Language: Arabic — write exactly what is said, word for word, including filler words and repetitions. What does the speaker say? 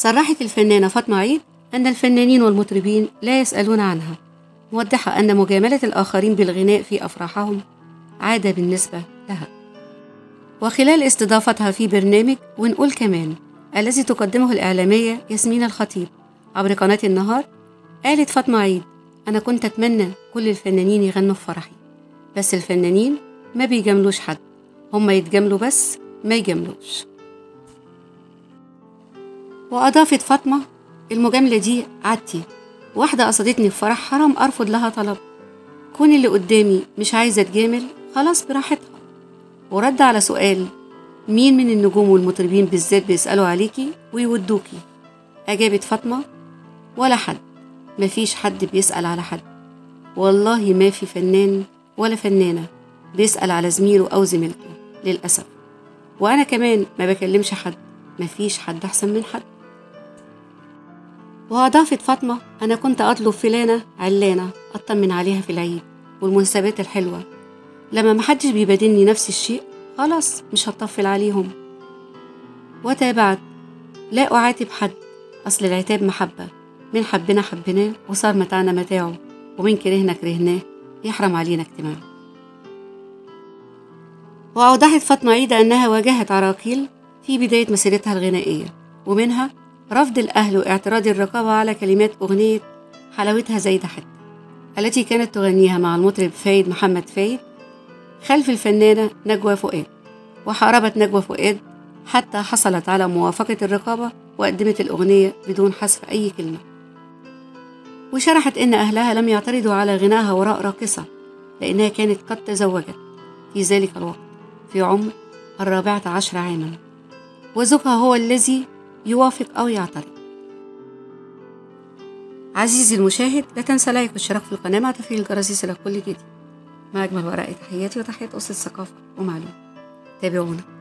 صرحت الفنانة فاطمة عيد أن الفنانين والمطربين لا يسألون عنها، موضحة أن مجاملة الآخرين بالغناء في أفراحهم عادة بالنسبة لها. وخلال استضافتها في برنامج ونقول كمان الذي تقدمه الإعلامية ياسمين الخطيب عبر قناة النهار، قالت فاطمة عيد: أنا كنت أتمنى كل الفنانين يغنوا في فرحي، بس الفنانين ما بيجاملوش حد، هم يتجاملوا بس ما يجاملوش. وأضافت فاطمة: المجاملة دي عادتي، واحدة قصدتني في فرح حرام أرفض لها طلب، كون اللي قدامي مش عايزة تجامل خلاص براحتها. ورد على سؤال مين من النجوم والمطربين بالذات بيسألوا عليكي ويودوكي، أجابت فاطمة: ولا حد، مفيش حد بيسأل على حد، والله ما في فنان ولا فنانة بيسأل على زميله أو زميلته للأسف، وأنا كمان ما بكلمش حد، مفيش حد أحسن من حد. وأضافت فاطمة: أنا كنت أطلب فلانة علانة أطمن عليها في العيد والمناسبات الحلوة، لما محدش بيبادلني نفس الشيء خلاص مش هتطفل عليهم. وتابعت: لا أعاتب حد، أصل العتاب محبة، من حبنا حبناه وصار متاعنا متاعه، ومن كرهنا كرهناه يحرم علينا اجتماعه. وأوضحت فاطمة عيد أنها واجهت عراقيل في بداية مسيرتها الغنائية، ومنها رفض الأهل واعتراض الرقابة على كلمات أغنية حلاوتها زايدة حتة التي كانت تغنيها مع المطرب فايد محمد فايد خلف الفنانة نجوى فؤاد. وحاربت نجوى فؤاد حتى حصلت على موافقة الرقابة وقدمت الأغنية بدون حذف أي كلمة. وشرحت إن أهلها لم يعترضوا على غناها وراء راقصة، لأنها كانت قد تزوجت في ذلك الوقت في عمر الرابعة عشر عاما، وزوجها هو الذي يوافق أو يعترض. عزيزي المشاهد، لا تنسى لايك والاشتراك في القناة مع تفعيل الجرس لكل جديد. مع أجمل ورقة تحياتي وتحيات أسرة الثقافة ومعلومة، تابعونا.